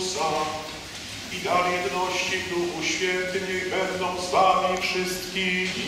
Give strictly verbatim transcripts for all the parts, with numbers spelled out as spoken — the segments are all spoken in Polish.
Chrystusa i dar jedności w Duchu Świętym niech będą z wami wszystkimi.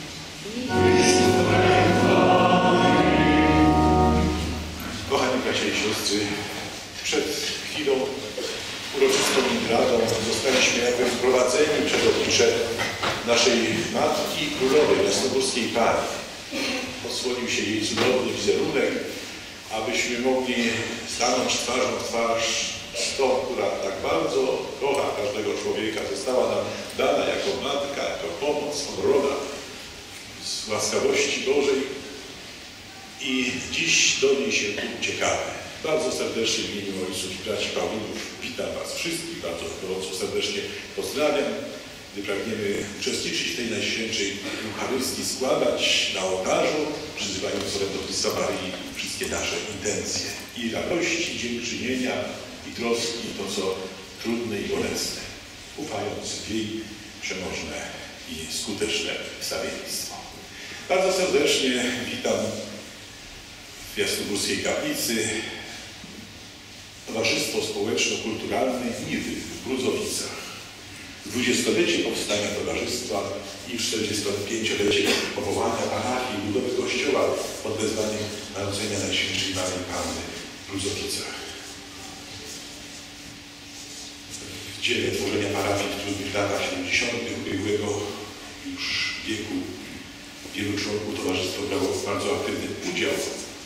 Kochani bracia i siostry, przed chwilą uroczystą impredą zostaliśmy jakby wprowadzeni przed oblicze naszej Matki Królowej Jasnogórskiej Pani. Odsłonił się jej cudowny wizerunek, abyśmy mogli stanąć twarzą w twarz z tą, która tak bardzo kocha każdego człowieka, została nam dana jako matka, jako pomoc, obrona z łaskawości Bożej i dziś do niej się tu uciekamy. Bardzo serdecznie w imieniu ojców i braci Paulinów witam was wszystkich, bardzo gorąco serdecznie pozdrawiam, gdy pragniemy uczestniczyć w tej Najświętszej Eucharystii, składać na ołtarzu, przyzywając orędownictwa Maryi wszystkie nasze intencje i radości, dziękczynienia i troski, to co trudne i bolesne, ufając w jej przemożne i skuteczne wstawiennictwo. Bardzo serdecznie witam w Jasnogórskiej Kaplicy Towarzystwo Społeczno-Kulturalne Niwy w Bruzowicach. dwudziestolecie powstania Towarzystwa i czterdziestopięciolecie powołania parafii i budowy kościoła pod wezwaniem Narodzenia Najświętszej Maryi Panny w Bruzowicach. W dziele tworzenia parafii w trudnych latach siedemdziesiątych ubiegłego już wieku wielu członków towarzystwa brało bardzo aktywny udział.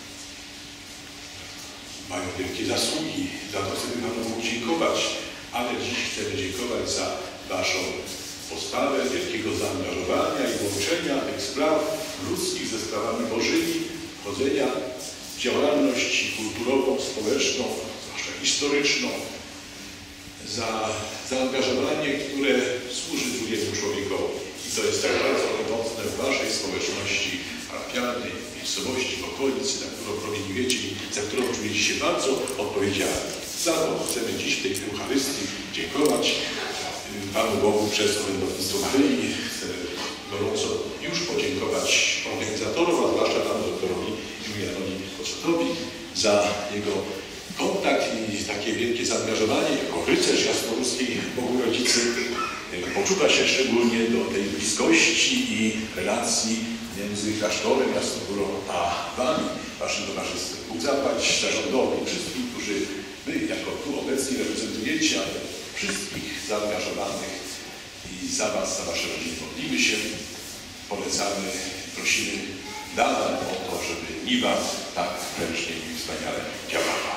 Mają wielkie zasługi, za to sobie Panu Bogu dziękować, ale dziś chcemy dziękować za waszą postawę, wielkiego zaangażowania i łączenia tych spraw ludzkich ze sprawami bożymi, chodzenia w działalność kulturową, społeczną, zwłaszcza historyczną, za zaangażowanie, które służy drugiemu człowiekowi. I to jest tak bardzo pomocne w waszej społeczności parafialnej, miejscowości, w okolicy, na którą promieniujecie i za którą czujecie się bardzo odpowiedzialni. Za to chcemy dziś w tej Eucharystii dziękować Panu Bogu przez orędownictwo Maryi. Chcemy gorąco już podziękować organizatorom, a zwłaszcza Panu doktorowi Julianowi Kocotowi za jego kontakt i takie wielkie zaangażowanie jako rycerz jasnogórskiej Bogu-Rodzicy. Poczuwa się szczególnie do tej bliskości i relacji między klasztorem Jasnogórą a wami, waszym towarzystwem. Bóg zapłać zarządowi, wszystkim, którzy wy jako tu obecni reprezentujecie, ale wszystkich zaangażowanych i za was, za wasze rodziny modlimy się, polecamy, prosimy nadal o to, żeby Niwa tak prężnie i wspaniale działała.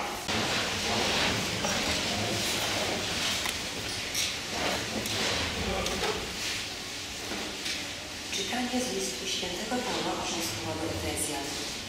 Czytanie z listu świętego Pawła Apostoła do Efezjan.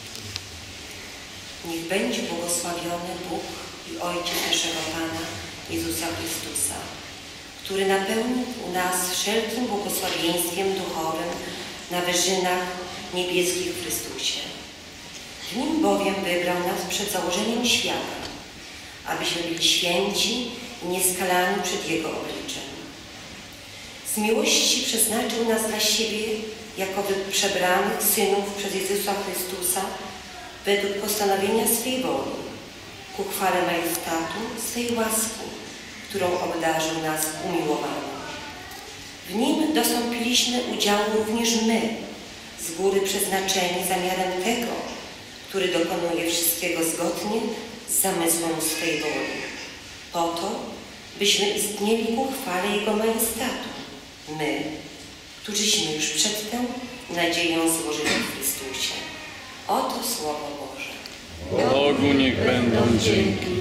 Niech będzie błogosławiony Bóg i Ojciec naszego Pana Jezusa Chrystusa, który napełnił nas wszelkim błogosławieństwem duchowym na wyżynach niebieskich w Chrystusie. W Nim bowiem wybrał nas przed założeniem świata, abyśmy byli święci i nieskalani przed Jego obliczem. Z miłości przeznaczył nas dla siebie jako przebranych synów przez Jezusa Chrystusa według postanowienia swej woli, ku chwale majestatu swej łaski, którą obdarzył nas umiłowanym. W Nim dostąpiliśmy udziału również my, z góry przeznaczeni zamiarem tego, który dokonuje wszystkiego zgodnie z zamysłem swej woli, po to, byśmy istnieli ku chwale Jego majestatu, my, którzyśmy już przedtem nadzieję złożyli w Chrystusie. Oto Słowo Boże. Bogu niech będą dzięki.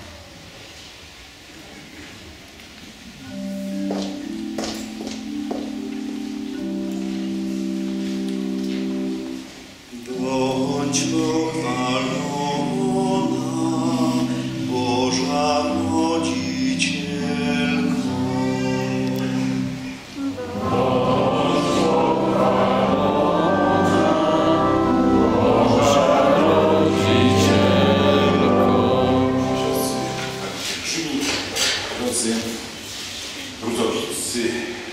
Bądź pochwalona, Boża Rodzicielko. Bruzowiccy,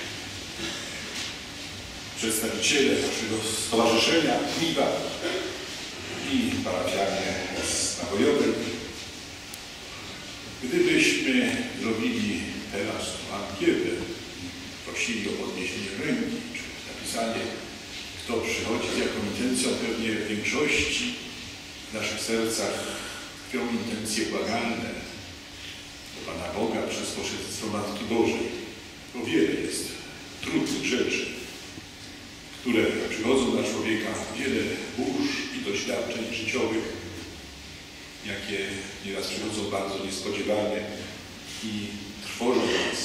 przedstawiciele naszego stowarzyszenia Niwa i parafianie z Nabojowym. Gdybyśmy zrobili teraz ankietę, prosili o podniesienie ręki, czy napisanie, kto przychodzi z jaką intencją, pewnie w większości w naszych sercach tkwią intencje błagalne do Pana Boga przez pośrednictwo Matki Bożej. Bo wiele jest trudnych rzeczy, które przychodzą na człowieka, wiele burz i doświadczeń życiowych, jakie nieraz przychodzą bardzo niespodziewanie i trwożą nas.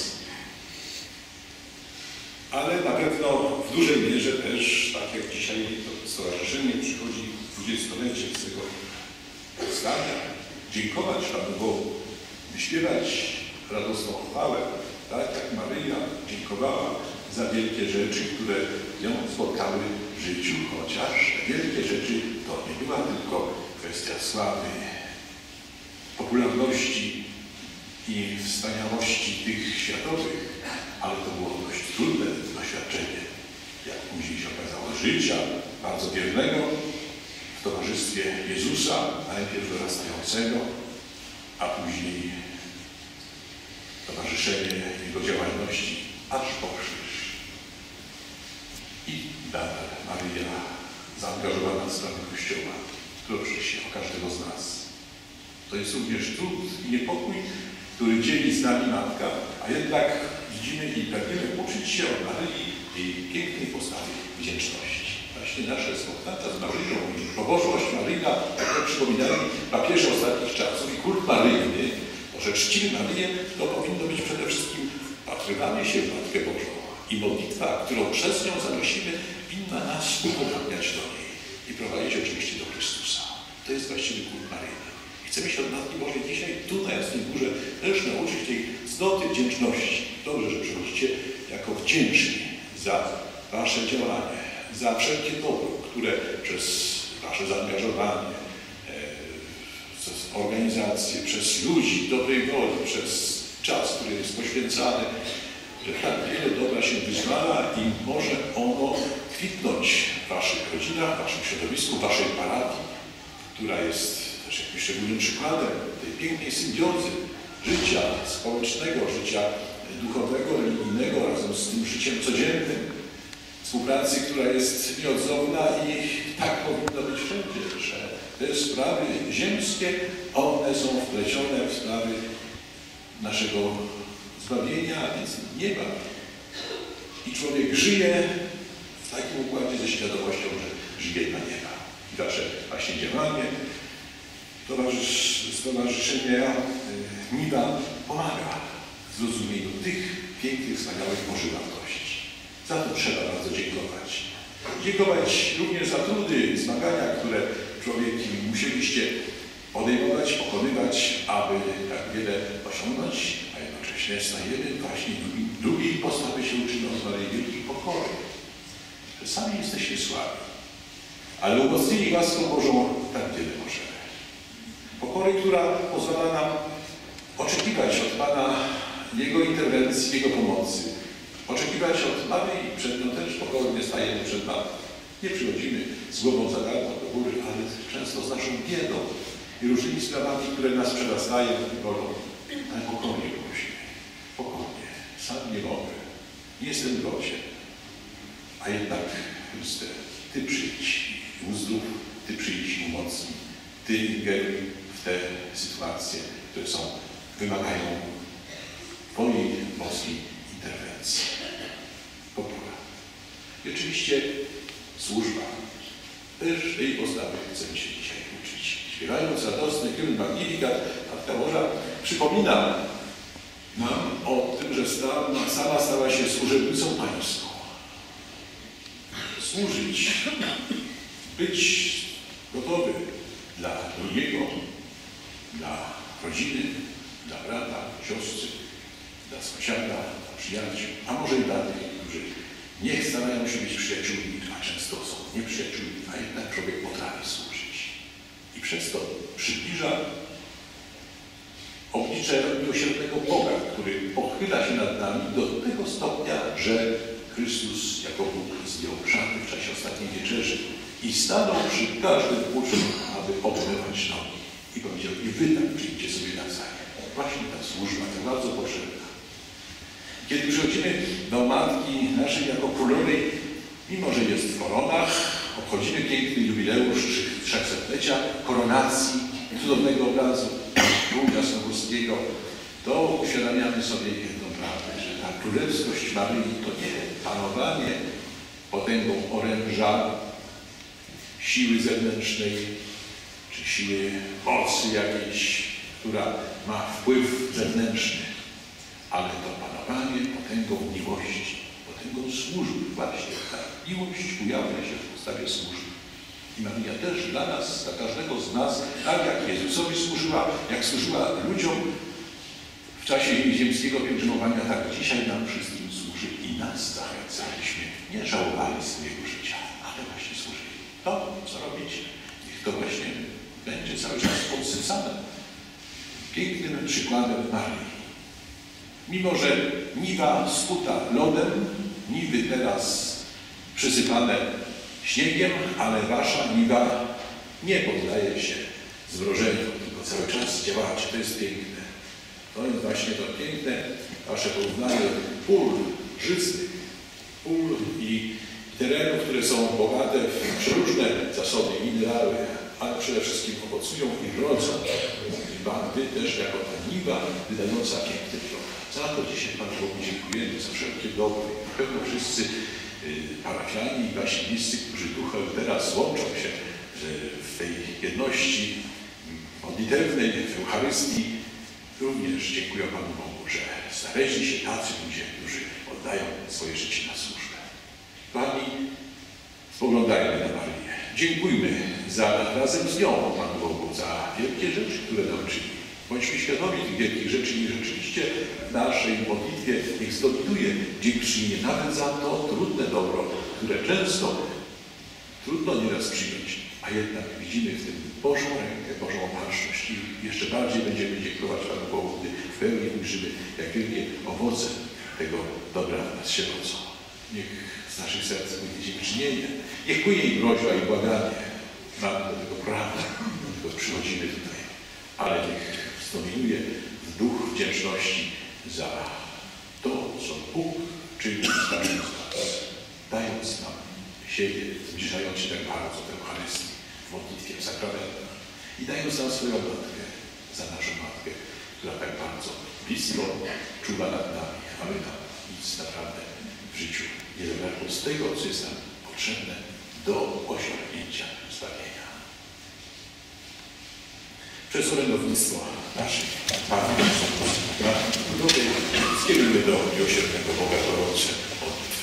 Ale na pewno w dużej mierze też, tak jak dzisiaj to stowarzyszenie przychodzi dwudziestolecie z tego powstania, dziękować Panu Bogu, wyśpiewać radosną chwałę, tak jak Maryja dziękowała za wielkie rzeczy, które ją spotkały w życiu, chociaż te wielkie rzeczy to nie była tylko kwestia sławy, popularności i wspaniałości tych światowych, ale to było dość trudne doświadczenie, jak później się okazało, życia bardzo wiernego w towarzystwie Jezusa, najpierw dorastającego, a później towarzyszenie Jego działalności aż po krzyż. I nadal Maryja zaangażowana w sprawy Kościoła, troszczy się o każdego z nas. To jest również trud i niepokój, który dzieli z nami Matka, a jednak widzimy i pragniemy uczyć się od Maryi jej pięknej postawy wdzięczności. Właśnie nasze spotkania z Maryją i pobożność Maryjna, jak to przypominali papieże ostatnich czasów i kult maryjny, że czcimy Maryję, to powinno być przede wszystkim wpatrywanie się w Matkę Bożą i modlitwa, którą przez nią zanosimy, winna nas upodabniać do niej i prowadzić oczywiście do Chrystusa. To jest właściwy kult maryjny. Chcemy się od Matki Bożej dzisiaj tu na Jasnej Górze też nauczyć tej cnoty wdzięczności. Dobrze, że przychodzicie jako wdzięczni za Wasze działanie, za wszelkie dobro, które przez Wasze zaangażowanie, przez organizację, przez ludzi dobrej woli, przez czas, który jest poświęcany, że tak wiele dobra się wyzwala i może ono kwitnąć w Waszych rodzinach, w Waszym środowisku, w Waszej parafii, która jest też jakimś szczególnym przykładem tej pięknej symbiozy życia społecznego, życia duchowego, religijnego razem z tym życiem codziennym, współpracy, która jest nieodzowna i tak powinno być wszędzie, że te sprawy ziemskie, one są wplecione w sprawy naszego zbawienia, a więc nieba. I człowiek żyje w takim układzie ze świadomością, że żyje dla nieba. I wasze właśnie działanie towarzysz, Stowarzyszenia Niba pomaga w zrozumieniu tych pięknych, wspaniałych Bożych wartości. Za to trzeba bardzo dziękować. Dziękować również za trudy, zmagania, które człowieki musieliście podejmować, pokonywać, aby tak wiele osiągnąć, a jednocześnie stajemy właśnie drugiej postawy się uczymy od zwanej wielkiej pokory. Że sami jesteście słabi, ale umocnieni łaską Bożą tak wiele możemy. Pokory, która pozwala nam oczekiwać od Pana Jego interwencji, Jego pomocy. Oczekiwać od Maryi, przed nią też pokornie stajemy przed Panem. Nie przychodzimy z głową za darmo do góry, ale często z naszą biedą i różnymi sprawami, które nas przerastają i bolą. Ale pokornie prosimy. Pokornie. Sam nie mogę. Nie jestem godzien. A jednak, Chryste, Ty przyjdź i uzdrów, Ty przyjdź i umocnij. Ty ingeruj w te sytuacje, które są, wymagają Twojej boskiej interwencji. Pokora. I oczywiście służba. Też tej postawy chcemy się dzisiaj uczyć. Śpiewając radosny hymn Magnificat, Matka Boża przypomina nam o tym, że stała, sama stała się służebnicą Pańską. Służyć, być gotowy dla drugiego, dla rodziny, dla brata, siostry, dla sąsiada, dla przyjaciół, a może i dla tych, którzy nie starają się być przyjaciółmi, a często są nieprzyjaciółmi, a jednak człowiek potrafi służyć. I przez to przybliża oblicze miłosiernego Boga, który pochyla się nad nami do tego stopnia, że Chrystus jako Bóg zdjął szaty w czasie ostatniej wieczerzy i stanął przy każdym uczniu, aby obmywać nogi. I powiedział, i wy tak przyjdźcie sobie nawzajem. właśnie ta służba, tak bardzo potrzebna. Kiedy przychodzimy do Matki naszej jako królowej, mimo że jest w koronach, obchodzimy piękny jubileusz trzechsetlecia koronacji cudownego obrazu króla Jasnogórskiego, to uświadamiamy sobie jedną prawdę, że ta królewskość Maryi to nie panowanie potęgą oręża, siły zewnętrznej, czy siły mocy jakiejś, która ma wpływ zewnętrzny, ale to panowanie potęgą miłości, potęgą służby. Właśnie ta miłość ujawnia się w postawie służby. I Maryja też dla nas, dla każdego z nas, tak jak Jezusowi służyła, jak służyła ludziom w czasie ziemskiego pielgrzymowania, tak dzisiaj nam wszystkim służy i nas zachęcaliśmy. Nie żałowali swojego życia, ale właśnie służyli. To, co robicie, niech to właśnie będzie cały czas podsycane pięknym przykładem Maryi. Mimo że niwa skuta lodem, niwy teraz przysypane śniegiem, ale wasza niwa nie poddaje się zmrożeniu, tylko cały czas działacie. To jest piękne. To jest właśnie to piękne wasze porównanie pól żyznych, pól i terenów, które są bogate w przeróżne zasoby, minerały, ale przede wszystkim owocują i rodzą. I wy też jako ta niwa wydająca piękny plon. Za to dzisiaj Panu Bogu dziękujemy, za wszelkie dobro. Na pewno wszyscy y, parafiani i wasi bliscy, którzy duchem teraz łączą się y, w tej jedności modlitewnej, w Eucharystii, również dziękuję Panu Bogu, że znaleźli się tacy ludzie, którzy oddają swoje życie na służbę. Pani, spoglądajmy na Marię. Dziękujmy za, razem z nią Panu Bogu za wielkie rzeczy, które nam czyni. Bądźmy świadomi tych wielkich rzeczy i rzeczywiście w naszej modlitwie niech zdominuje dziękczynienie nawet za to trudne dobro, które często trudno nieraz przyjąć, a jednak widzimy w tym Bożą rękę, Bożą opatrzność i jeszcze bardziej będziemy dziękować Panu Bogu, gdy w pełni ujrzymy, jak wielkie owoce tego dobra w nas się rodzą. Niech z naszych serc pójdzie dziękczynienie, niech płynie i prośba i błaganie. Mamy do tego prawa, tylko przychodzimy tutaj, ale niech zdominuje w duch wdzięczności za to, co Bóg czyni z nami, dając nam siebie, zbliżając się tak bardzo do Eucharystii, w modlitwie, w sakramentach i dając nam swoją matkę, za naszą matkę, która tak bardzo blisko czuwa nad nami, a my nam nic naprawdę w życiu nie zabrakło z tego, co jest nam potrzebne do osiągnięcia zbawienia. Przez orędownictwo naszych Panów Ludowej skierujemy do miłosiernego Boga gorące modlitwy.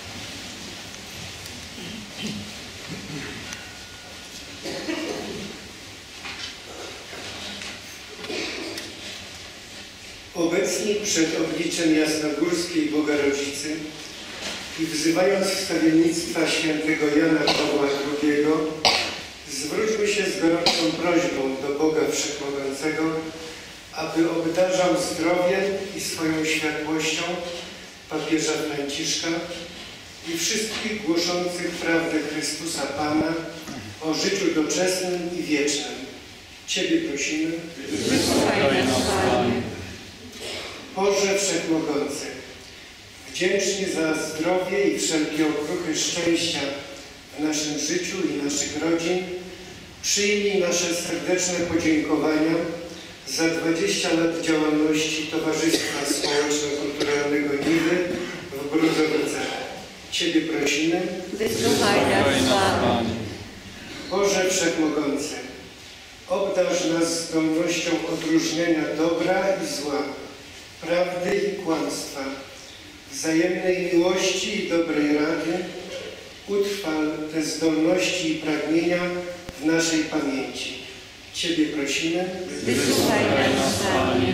Obecni przed obliczem Jasnogórskiej Boga Rodzicy i wzywając wstawiennictwa świętego Jana Pawła drugiego, zwróćmy się z gorącą prośbą do Boga Wszechmogącego, aby obdarzał zdrowiem i swoją światłością papieża Franciszka i wszystkich głoszących prawdę Chrystusa Pana o życiu doczesnym i wiecznym. Ciebie prosimy. Wysłuchaj nas, Panie. Boże Wszechmogący, wdzięczni za zdrowie i wszelkie okruchy szczęścia w naszym życiu i naszych rodzin, przyjmij nasze serdeczne podziękowania za dwadzieścia lat działalności Towarzystwa Społeczno-Kulturalnego Niwy w Brudzowice. Ciebie prosimy. Wysłuchaj nas, Panie. Boże Wszechmogący, obdarz nas zdolnością odróżniania dobra i zła, prawdy i kłamstwa, wzajemnej miłości i dobrej rady. Utrwal te zdolności i pragnienia w naszej pamięci. Ciebie prosimy. Wysłuchaj nas, Panie.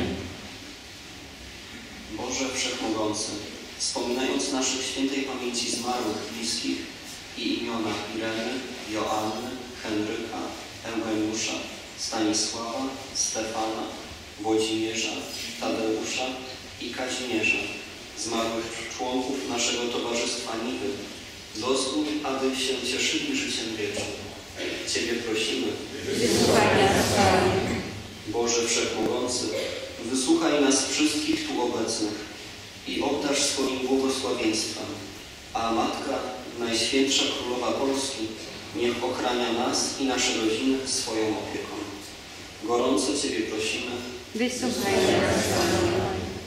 Boże Wszechmogący, wspominając naszych świętej pamięci zmarłych bliskich i imiona Ireny, Joanny, Henryka, Eugeniusza, Stanisława, Stefana, Włodzimierza, Tadeusza i Kazimierza, zmarłych członków naszego Towarzystwa Niwy, dozwól, aby się cieszyli życiem wiecznym. Ciebie prosimy. Wysłuchaj nas, Panie. Boże Wszechmogący, Wysłuchaj nas wszystkich tu obecnych i obdarz swoim błogosławieństwem, a Matka, Najświętsza Królowa Polski, niech ochrania nas i nasze rodziny swoją opieką. Gorąco Ciebie prosimy. Wysłuchaj nas, Panie.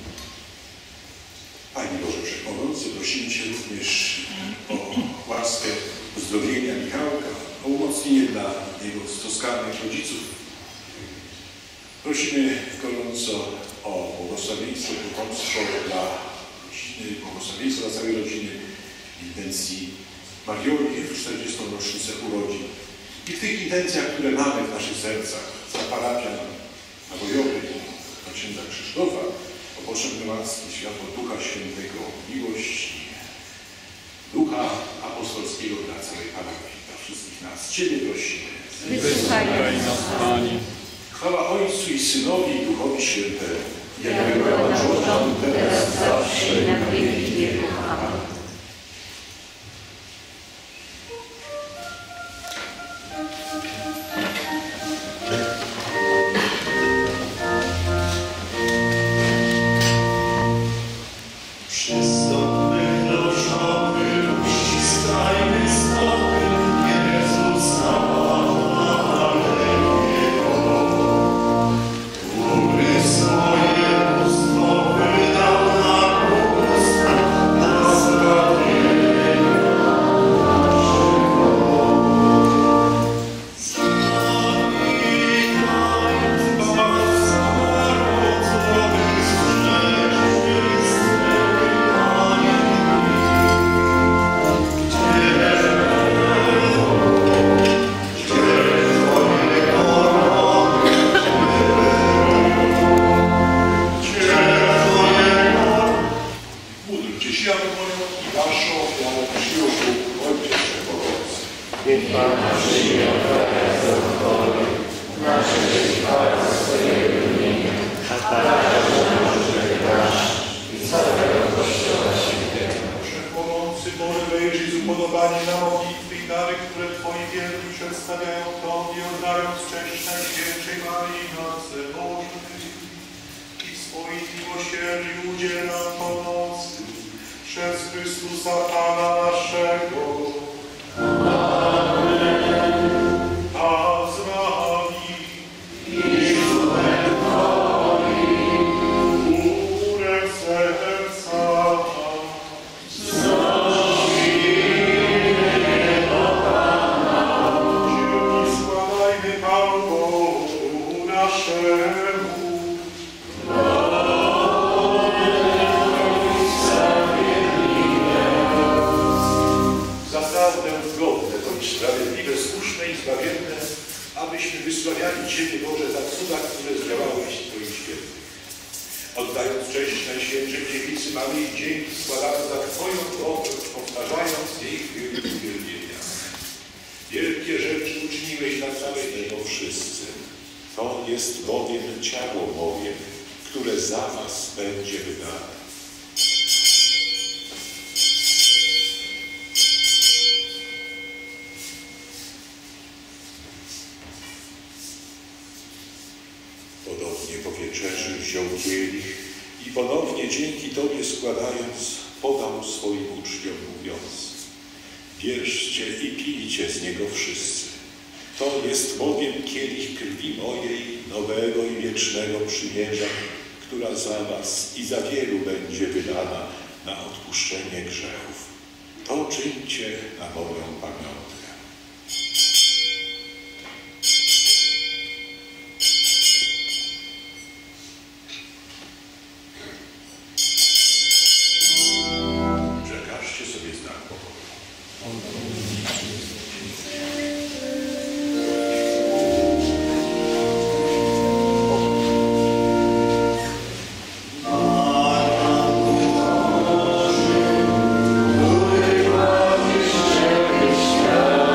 Panie Boże Wszechmogący, prosimy Cię również o łaskę uzdrowienia Michałka, o umocnienie dla jego stoskarnych rodziców. Prosimy gorąco o błogosławieństwo, potomstwo dla rodziny, błogosławieństwo dla całej rodziny w intencji Marioli w czterdziestą rocznicę urodzin. I w tych intencjach, które mamy w naszych sercach, za parafian nabojowy, za księdza Krzysztofa, o potrzebne łaski, światło Ducha Świętego, miłości, Ducha Apostolskiego dla całej parafii, dla wszystkich nas. Ciebie prosimy. Wysłuchaj nas, Panie. Chwała Ojcu i Synowi i Duchowi Świętemu. Jak była na początku, teraz zawsze i na wieki wieków. Amen. Podobnie po wieczerzy wziął kielich i ponownie dzięki Tobie składając, podał swoim uczniom, mówiąc: bierzcie i pijcie z niego wszyscy. To jest bowiem kielich krwi mojej, nowego i wiecznego przymierza, która za was i za wielu będzie wydana na odpuszczenie grzechów. To czyńcie na moją pamiątkę. Przekażcie sobie znak pokoju. Który masz światło,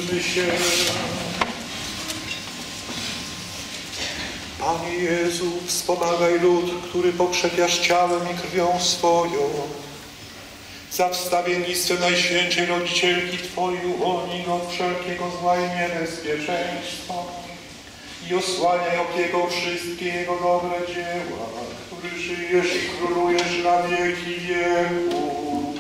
Módlmy się. Panie Jezu, wspomagaj lud, który pokrzepiasz ciałem i krwią swoją. Za wstawiennictwem Najświętszej Rodzicielki Twojej uwolnij go od wszelkiego zła i niebezpieczeństwa i osłaniaj opieką wszystkie Jego dobre dzieła, który żyjesz i królujesz na wieki wieków.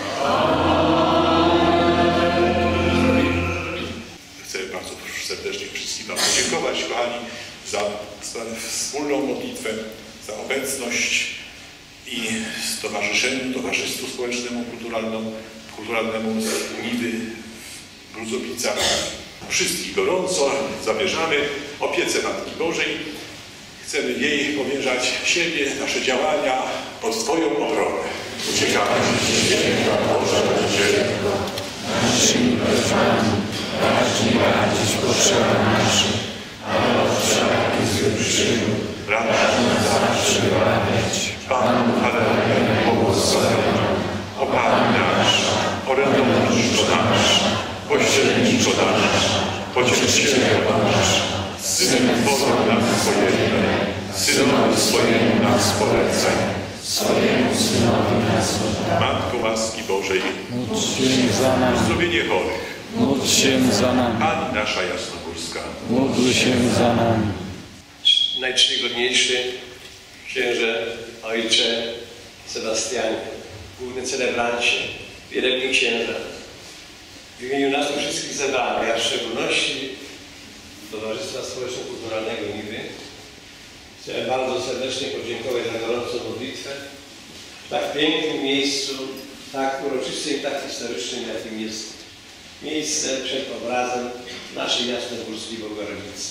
Chcę bardzo serdecznie wszystkim Wam podziękować, kochani, za, za wspólną modlitwę, za obecność i stowarzyszeniu, towarzystwu społecznemu, kulturalnemu, kulturalnemu z Niwy w Grudzowicach. Wszystkich gorąco zabierzamy opiece Matki Bożej. Chcemy jej powierzać siebie, nasze działania pod Twoją obronę. Uciekamy się Święta Boża Rodzicielko, naszymi prośbami, racz nie radzić potrzebom naszych, ale od wszelkich złych przygód, racz nas zawsze wyrabiać. Panu Halleluja, błogosławiona, o Pani nasza, orędowniczo nasza, pośredniczo nasza, pocieszycielko nasza, Synu Boga nas pojednaj, Synowi swojemu nas polecaj, Swojemu Synowi nas oddaj. Matko łaski Bożej, Módl się za nami, uzdrowienie chorych, módl się za nami, Pani nasza jasnogórska, módl się za nami. Najczcigodniejszy księże, ojcze Sebastianie, główny celebrancie, wielebni księża, w imieniu nas tu wszystkich zebranych, a w szczególności Towarzystwa Społeczno-Kulturalnego Niwy, chciałem bardzo serdecznie podziękować za gorącą modlitwę w tak pięknym miejscu, tak uroczystym i tak historycznym, jakim jest miejsce przed obrazem naszej Jasnogórskiej Bogorodicy.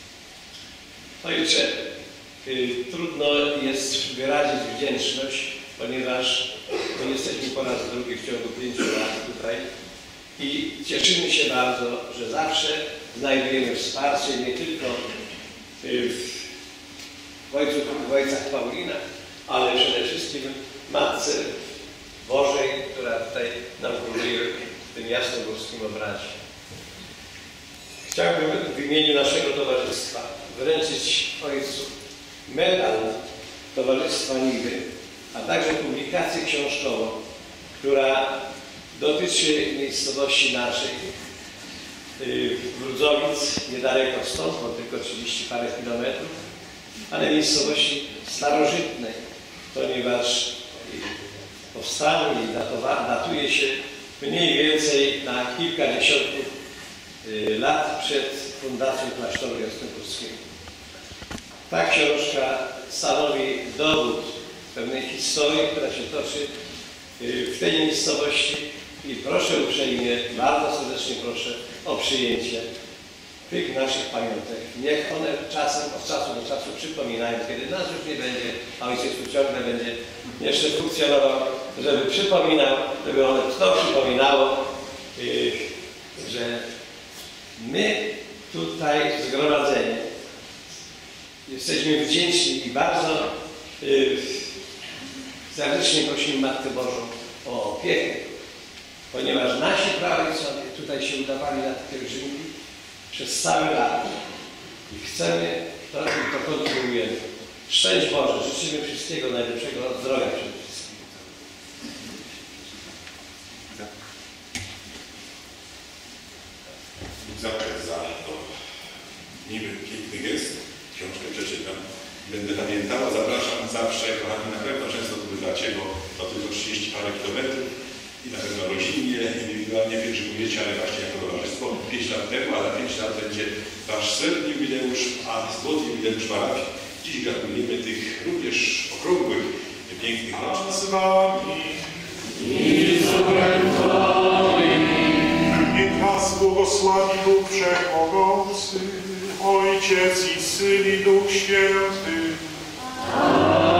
Ojcze, y, trudno jest wyrazić wdzięczność, ponieważ no, jesteśmy po raz drugi w ciągu pięciu lat tutaj i cieszymy się bardzo, że zawsze znajdujemy wsparcie nie tylko y, w, ojcu, w ojcach Paulinach, ale przede wszystkim Matce Bożej, która tutaj nam króluje w tym jasnogórskim obrazie. Chciałbym w imieniu naszego towarzystwa wręczyć ojcu medal Towarzystwa Niwy, a także publikację książkową, która dotyczy miejscowości naszej, Grudzowic, niedaleko stąd, bo tylko trzydzieści parę kilometrów, ale miejscowości starożytnej, ponieważ powstanie i datuje się mniej więcej na kilkadziesiąt lat przed fundacją klasztoru jasnogórskiego. Ta książka stanowi dowód pewnej historii, która się toczy w tej miejscowości i proszę uprzejmie, bardzo serdecznie proszę o przyjęcie tych naszych pamiątek. Niech one czasem, od czasu do czasu przypominają, kiedy nas już nie będzie, a ojciec tu ciągle będzie jeszcze funkcjonował, żeby przypominał, żeby one to przypominało, że my tutaj zgromadzeni jesteśmy wdzięczni i bardzo yy, serdecznie prosimy Matkę Bożą o opiekę, ponieważ nasi praojcowie tutaj się udawali na te pielgrzymki przez cały lat i chcemy to i to kontynuujemy. Szczęść Boże, życzymy wszystkiego najlepszego, zdrowia przede wszystkim. Zakres za to niby piękny gest, książkę przeczytam. Będę pamiętała, zapraszam zawsze, kochani, na pewno często tu bywacie, bo to tylko trzydzieści parę kilometrów i na pewno rodzinnie, indywidualnie pielgrzymujecie, ale właśnie jako towarzystwo pięć lat temu, a za pięć lat będzie wasz setny jubileusz, a złoty jubileusz parafii. Dziś gratulujemy tych również okrągłych, pięknych rocznic. Z wami I z duchem Twoim. niech nas błogosławi Bóg Wszechmogący, Ojciec i Syn i Duch Święty. Amen.